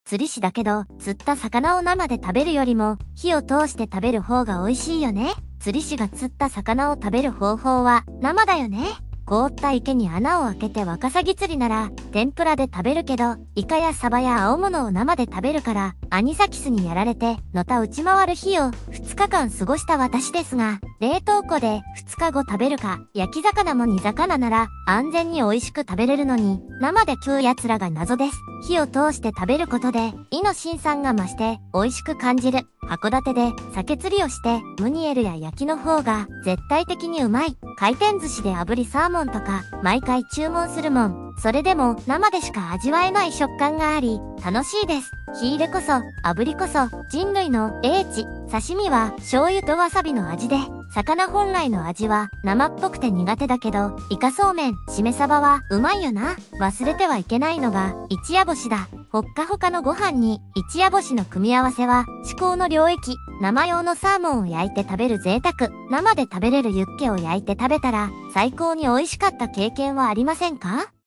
釣り師だけど、釣った魚を生で食べるよりも、火を通して食べる方が美味しいよね。釣り師が釣った魚を食べる方法は、生だよね。凍った池に穴を開けてワカサギ釣りなら、天ぷらで食べるけど、イカやサバや青物を生で食べるから、アニサキスにやられて、のた打ち回る日を2日間過ごした私ですが、冷凍庫で2日後食べるか、焼き魚も煮魚なら、安全に美味しく食べれるのに、生で食う奴らが謎です。火を通して食べることで、胃の辛酸が増して、美味しく感じる。函館で鮭釣りをして、ムニエルや焼きの方が、絶対的にうまい。回転寿司で炙りサーモンとか、毎回注文するもん。それでも、生でしか味わえない食感があり、楽しいです。火入れこそ、炙りこそ、人類の英知。刺身は、醤油とわさびの味で、魚本来の味は、生っぽくて苦手だけど、イカそうめん、しめ鯖は、うまいよな。忘れてはいけないのが、一夜干しだ。ほっかほかのご飯に、一夜干しの組み合わせは、至高の領域。生用のサーモンを焼いて食べる贅沢。生で食べれるユッケを焼いて食べたら、最高に美味しかった経験はありませんか？